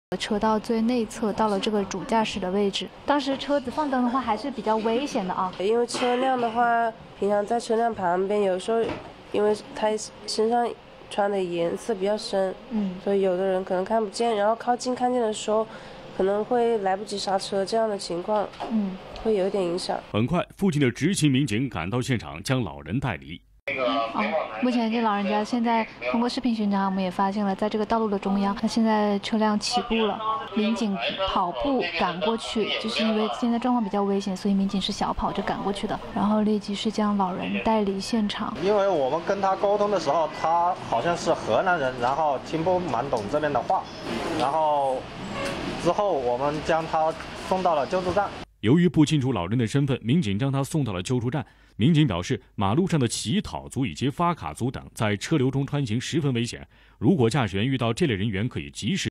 车道最内侧，到了这个主驾驶的位置。当时车子放灯的话还是比较危险的啊， 因为车辆的话，平常在车辆旁边，有时候因为他身上穿的颜色比较深，所以有的人可能看不见，然后靠近看见的时候，可能会来不及刹车，这样的情况，会有一点影响。 很快，附近的执勤民警赶到现场，将老人带离。 目前这老人家现在通过视频巡查，我们也发现了，在这个道路的中央，他现在车辆起步了，民警跑步赶过去，就是因为现在状况比较危险，所以民警是小跑着赶过去的，然后立即是将老人带离现场。 因为我们跟他沟通的时候，他好像是河南人，然后听不蛮懂这边的话，然后之后我们将他送到了救助站。 由于不清楚老人的身份，民警将他送到了救助站。民警表示，马路上的乞讨族以及发卡族等在车流中穿行十分危险，如果驾驶员遇到这类人员，可以及时